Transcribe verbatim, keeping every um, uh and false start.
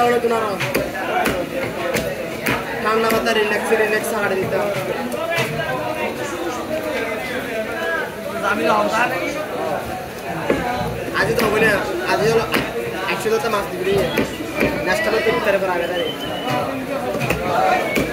ಅವಳು ನಾನು ঠান্ডা মাথা রিল্যাক্স রিল্যাক্স হাড় দিতে আমি আজ তো বলে আজ হলো একশো দশটা মাছ দিবি নেক্সট টাইম তো ভিতরে পড়া গেছে